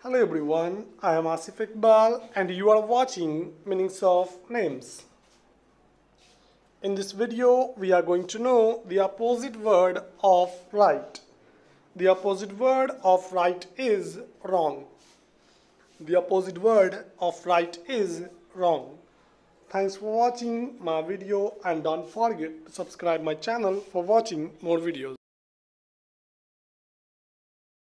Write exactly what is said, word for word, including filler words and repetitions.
Hello everyone, I am Asif Iqbal and you are watching Meanings of Names. In this video, we are going to know the opposite word of right. The opposite word of right is wrong. The opposite word of right is wrong. Thanks for watching my video and don't forget to subscribe my channel for watching more videos.